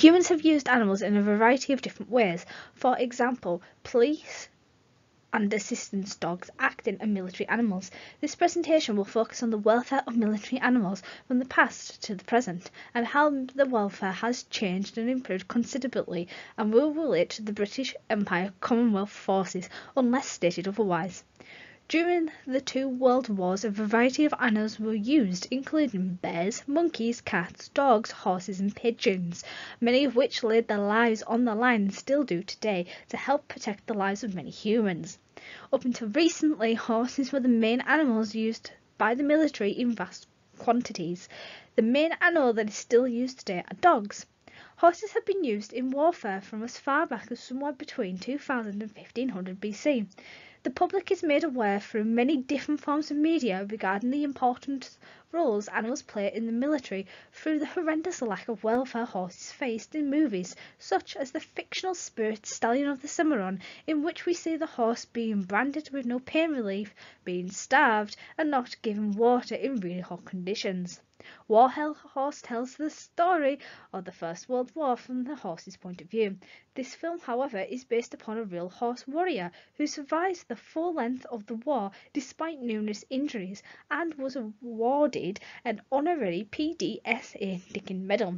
Humans have used animals in a variety of different ways. For example, police and assistance dogs act in military animals. This presentation will focus on the welfare of military animals from the past to the present, and how the welfare has changed and improved considerably, and will relate to the British Empire Commonwealth forces unless stated otherwise. During the two world wars, a variety of animals were used, including bears, monkeys, cats, dogs, horses and pigeons, many of which laid their lives on the line and still do today to help protect the lives of many humans. Up until recently, horses were the main animals used by the military in vast quantities. The main animal that is still used today are dogs. Horses have been used in warfare from as far back as somewhere between 2000 and 1500 BC. The public is made aware through many different forms of media regarding the important roles animals play in the military through the horrendous lack of welfare horses faced in movies, such as the fictional Spirit Stallion of the Cimarron, in which we see the horse being branded with no pain relief, being starved, and not given water in really hot conditions. Warhorse tells the story of the First World War from the horse's point of view. This film, however, is based upon a real horse warrior who survived the full length of the war despite numerous injuries and was awarded an honorary PDSA Dickin Medal.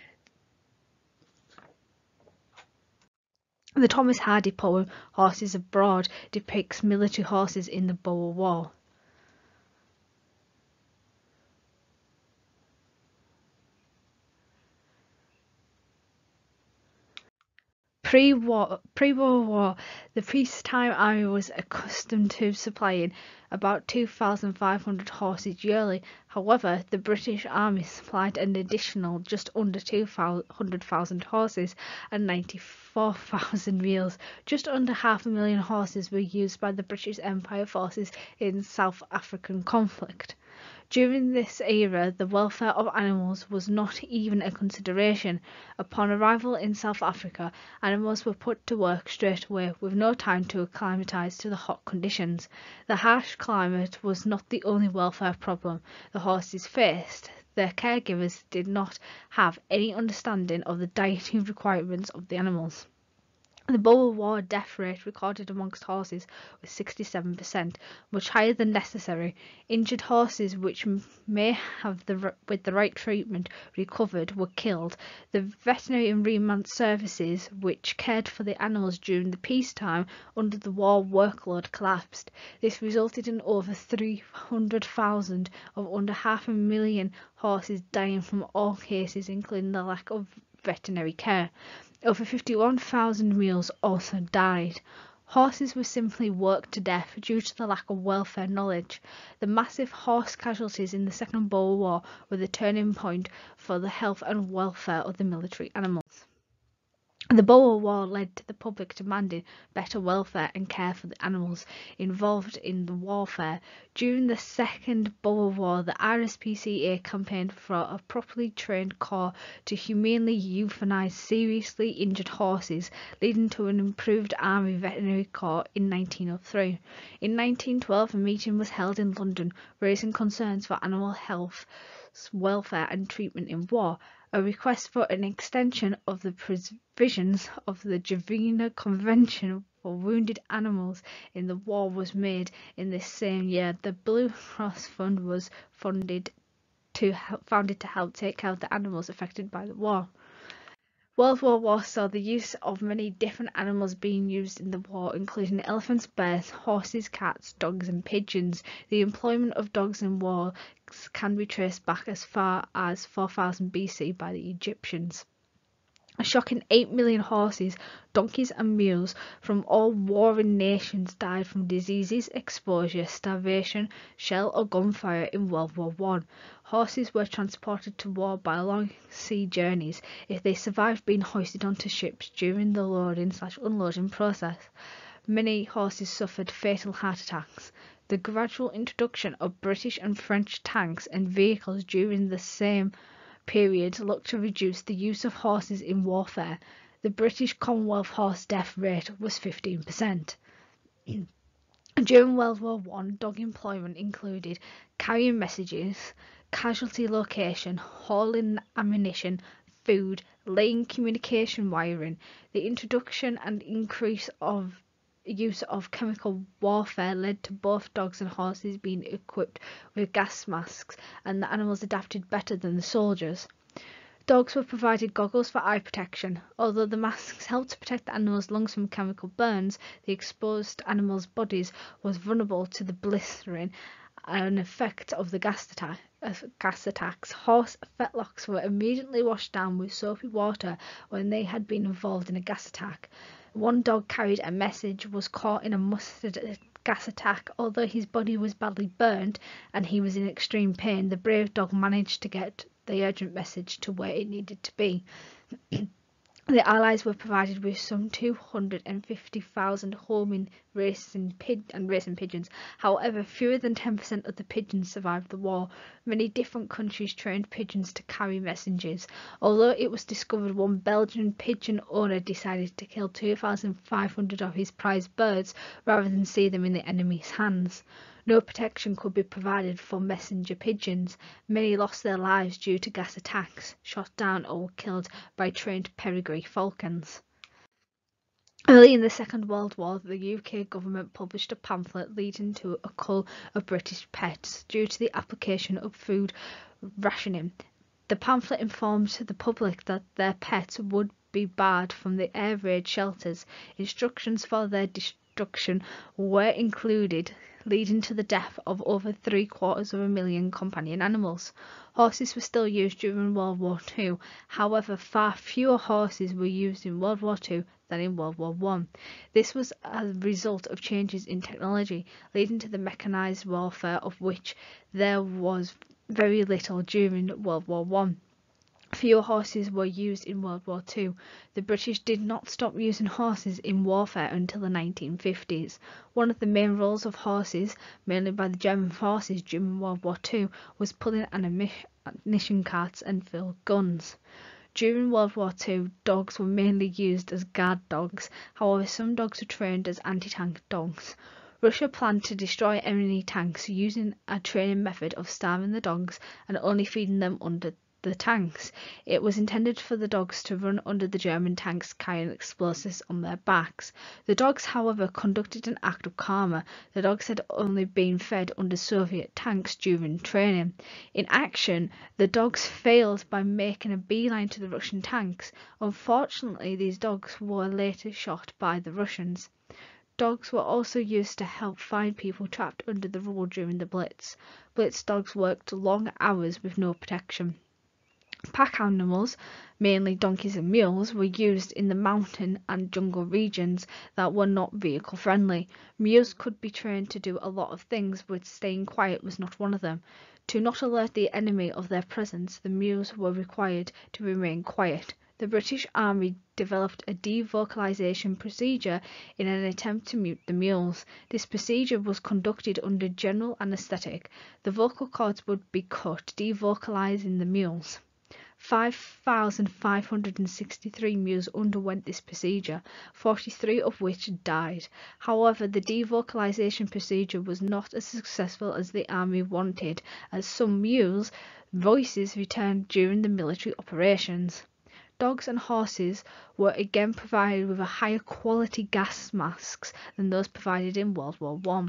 The Thomas Hardy poem Horses Abroad depicts military horses in the Boer War. Pre-World War, the peacetime army was accustomed to supplying about 2,500 horses yearly. However, the British Army supplied an additional just under 200,000 horses and 94,000 mules. Just under 500,000 horses were used by the British Empire forces in the South African conflict. During this era, the welfare of animals was not even a consideration. Upon arrival in South Africa, animals were put to work straight away with no time to acclimatise to the hot conditions. The harsh climate was not the only welfare problem the horses faced. Their caregivers did not have any understanding of the dietary requirements of the animals. The Boer War death rate recorded amongst horses was 67%, much higher than necessary. Injured horses which may have with the right treatment recovered were killed. The veterinary and remand services which cared for the animals during the peacetime under the war workload collapsed. This resulted in over 300,000 of under 500,000 horses dying from all cases, including the lack of veterinary care. Over 51,000 mules also died. Horses were simply worked to death due to the lack of welfare knowledge. The massive horse casualties in the Second Boer War were the turning point for the health and welfare of the military animals. The Boer War led to the public demanding better welfare and care for the animals involved in the warfare. During the Second Boer War, the RSPCA campaigned for a properly trained corps to humanely euthanize seriously injured horses, leading to an improved Army Veterinary Corps in 1903. In 1912, a meeting was held in London, raising concerns for animal health, welfare and treatment in war. A request for an extension of the provisions of the Geneva Convention for Wounded Animals in the War was made in this same year. The Blue Cross Fund was founded to help take care of the animals affected by the war. World War I saw the use of many different animals being used in the war, including elephants, bears, horses, cats, dogs and pigeons. The employment of dogs in war can be traced back as far as 4000 BC by the Egyptians. A shocking 8 million horses, donkeys and mules from all warring nations died from diseases, exposure, starvation, shell or gunfire in World War I. Horses were transported to war by long sea journeys if they survived being hoisted onto ships during the loading/unloading process. Many horses suffered fatal heart attacks. The gradual introduction of British and French tanks and vehicles during the same period looked to reduce the use of horses in warfare. The British Commonwealth horse death rate was 15%. During World War I, dog employment included carrying messages, casualty location, hauling ammunition, food, laying communication wiring. The introduction and increase of use of chemical warfare led to both dogs and horses being equipped with gas masks, and the animals adapted better than the soldiers. Dogs were provided goggles for eye protection. Although the masks helped to protect the animals' lungs from chemical burns, the exposed animals' bodies was vulnerable to the blistering an effect of the gas attacks. Horse fetlocks were immediately washed down with soapy water when they had been involved in a gas attack. One dog carried a message, was caught in a mustard gas attack. Although his body was badly burned and he was in extreme pain, the brave dog managed to get the urgent message to where it needed to be. The Allies were provided with some 250,000 homing racing pigeons. However, fewer than 10% of the pigeons survived the war. Many different countries trained pigeons to carry messages. Although it was discovered one Belgian pigeon owner decided to kill 2,500 of his prized birds rather than see them in the enemy's hands. No protection could be provided for messenger pigeons. Many lost their lives due to gas attacks, shot down or were killed by trained pedigree falcons. Early in the Second World War, the UK government published a pamphlet leading to a cull of British pets due to the application of food rationing. The pamphlet informed the public that their pets would be barred from the air raid shelters. Instructions for their destruction were included, leading to the death of over 750,000 companion animals. Horses were still used during World War II. However, far fewer horses were used in World War II than in World War I. This was a result of changes in technology, leading to the mechanised warfare of which there was very little during World War I. Fewer horses were used in World War II. The British did not stop using horses in warfare until the 1950s. One of the main roles of horses, mainly by the German forces during World War II, was pulling ammunition carts and fill guns. During World War II, dogs were mainly used as guard dogs. However, some dogs were trained as anti-tank dogs. Russia planned to destroy enemy tanks using a training method of starving the dogs and only feeding them under the tanks. It was intended for the dogs to run under the German tanks carrying explosives on their backs. The dogs, however, conducted an act of karma. The dogs had only been fed under Soviet tanks during training. In action, the dogs failed by making a beeline to the Russian tanks. Unfortunately, these dogs were later shot by the Russians. Dogs were also used to help find people trapped under the rubble during the Blitz. Blitz dogs worked long hours with no protection. Pack animals, mainly donkeys and mules, were used in the mountain and jungle regions that were not vehicle friendly. Mules could be trained to do a lot of things, but staying quiet was not one of them. To not alert the enemy of their presence, the mules were required to remain quiet. The British Army developed a devocalization procedure in an attempt to mute the mules. This procedure was conducted under general anesthetic. The vocal cords would be cut, devocalizing the mules. 5,563 mules underwent this procedure, 43 of which died. However, the devocalization procedure was not as successful as the army wanted, as some mules' voices returned during the military operations. Dogs and horses were again provided with a higher quality gas masks than those provided in World War I.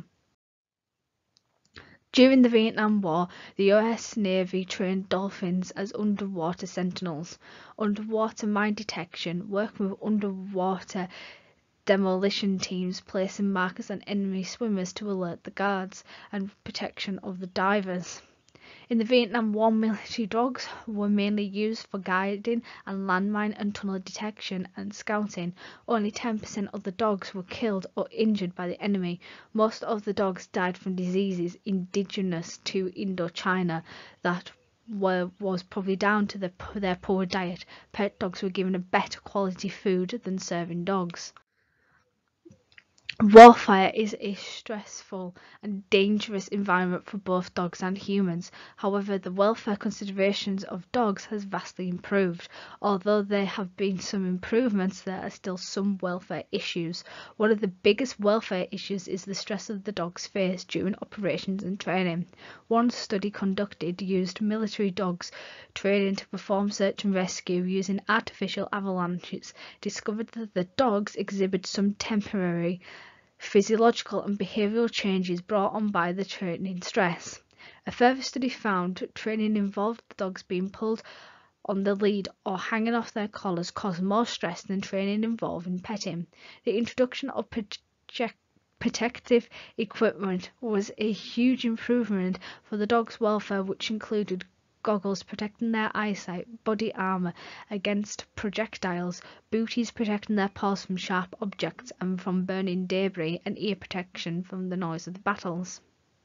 During the Vietnam War, the US Navy trained dolphins as underwater sentinels. Underwater mine detection, working with underwater demolition teams, placing markers on enemy swimmers to alert the guards, and protection of the divers. In the Vietnam War, military dogs were mainly used for guiding and landmine and tunnel detection and scouting. Only 10% of the dogs were killed or injured by the enemy. Most of the dogs died from diseases indigenous to Indochina that was probably down to their poor diet. Pet dogs were given a better quality food than serving dogs. Warfare is a stressful and dangerous environment for both dogs and humans. However, the welfare considerations of dogs has vastly improved. Although there have been some improvements, there are still some welfare issues. One of the biggest welfare issues is the stress of the dogs face during operations and training. One study conducted used military dogs training to perform search and rescue using artificial avalanches, discovered that the dogs exhibit some temporary physiological and behavioural changes brought on by the training stress. A further study found training involved the dogs being pulled on the lead or hanging off their collars caused more stress than training involving petting. The introduction of protective equipment was a huge improvement for the dogs' welfare, which included goggles protecting their eyesight, body armor against projectiles, booties protecting their paws from sharp objects and from burning debris, and ear protection from the noise of the battles.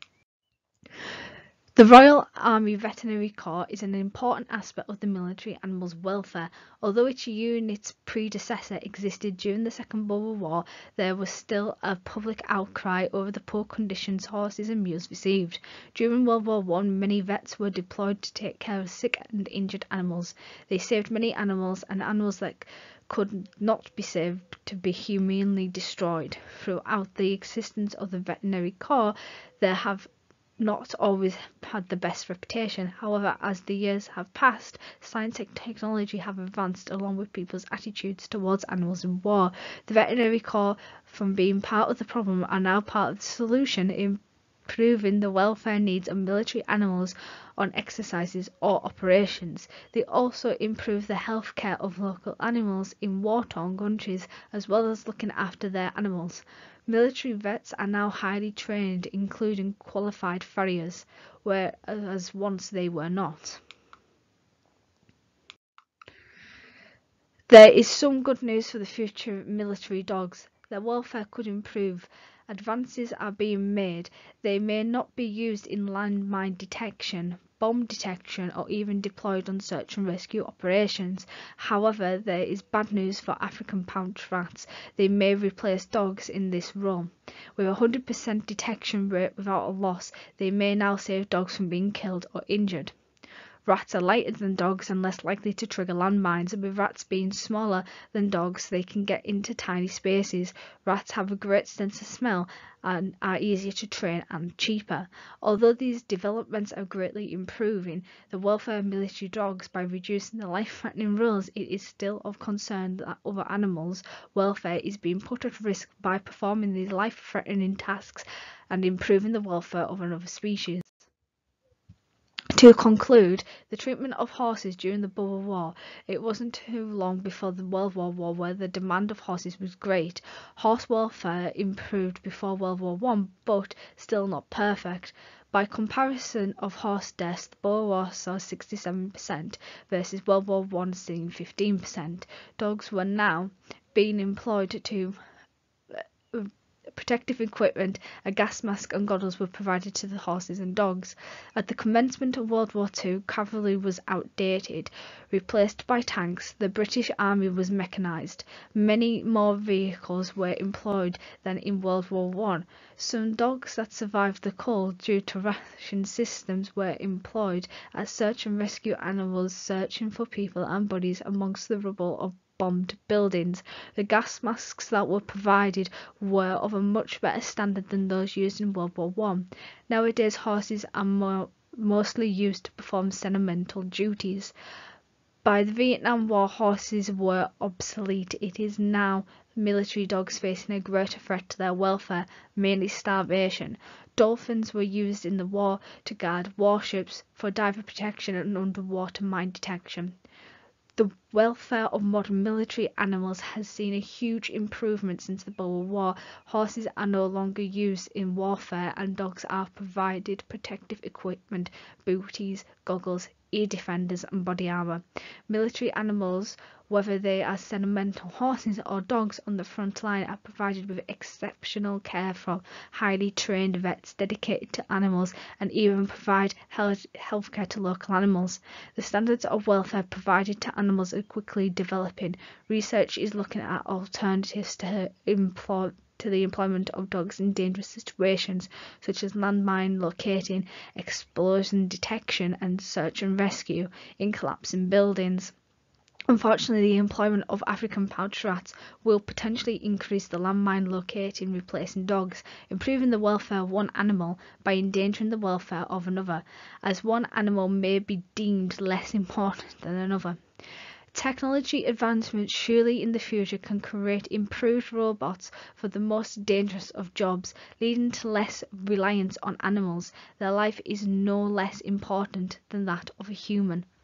The Royal Army Veterinary Corps is an important aspect of the military animals' welfare. Although its unit's predecessor existed during the Second World War, there was still a public outcry over the poor conditions horses and mules received. During World War I, many vets were deployed to take care of sick and injured animals. They saved many animals, and animals that could not be saved to be humanely destroyed. Throughout the existence of the Veterinary Corps, there have not always had the best reputation. However, as the years have passed, science and technology have advanced along with people's attitudes towards animals in war. The Veterinary Corps, from being part of the problem, are now part of the solution, improving the welfare needs of military animals on exercises or operations. They also improve the health care of local animals in war-torn countries, as well as looking after their animals. Military vets are now highly trained, including qualified farriers, whereas once they were not. There is some good news for the future of military dogs. Their welfare could improve. Advances are being made. They may not be used in landmine detection, bomb detection, or even deployed on search and rescue operations. However, there is bad news for African pouch rats. They may replace dogs in this role. With a 100% detection rate without a loss, they may now save dogs from being killed or injured. Rats are lighter than dogs and less likely to trigger landmines, and with rats being smaller than dogs, they can get into tiny spaces. Rats have a great sense of smell and are easier to train and cheaper. Although these developments are greatly improving the welfare of military dogs by reducing the life-threatening rules, it is still of concern that other animals' welfare is being put at risk by performing these life-threatening tasks and improving the welfare of another species. To conclude, the treatment of horses during the Boer War, it wasn't too long before the World War where the demand of horses was great. Horse welfare improved before World War I, but still not perfect. By comparison of horse deaths, the Boer War saw 67% versus World War I seeing 15%. Dogs were now being employed to protective equipment, a gas mask and goggles were provided to the horses and dogs. At the commencement of World War II, cavalry was outdated. Replaced by tanks, the British Army was mechanised. Many more vehicles were employed than in World War I. Some dogs that survived the cold due to ration systems were employed as search and rescue animals, searching for people and bodies amongst the rubble of bombed buildings. The gas masks that were provided were of a much better standard than those used in World War I. Nowadays, horses are mostly used to perform sentimental duties. By the Vietnam War, horses were obsolete. It is now military dogs facing a greater threat to their welfare, mainly starvation. Dolphins were used in the war to guard warships, for diver protection and underwater mine detection. The welfare of modern military animals has seen a huge improvement since the Boer War. Horses are no longer used in warfare and dogs are provided protective equipment, booties, goggles, ear defenders and body armour. Military animals, whether they are sentimental horses or dogs on the front line, are provided with exceptional care from highly trained vets dedicated to animals and even provide healthcare to local animals. The standards of welfare provided to animals are quickly developing. Research is looking at alternatives to to the employment of dogs in dangerous situations, such as landmine locating, explosion detection, and search and rescue in collapsing buildings. Unfortunately, the employment of African pouch rats will potentially increase the landmine locating replacing dogs, improving the welfare of one animal by endangering the welfare of another, as one animal may be deemed less important than another. Technology advancements surely in the future can create improved robots for the most dangerous of jobs, leading to less reliance on animals. Their life is no less important than that of a human.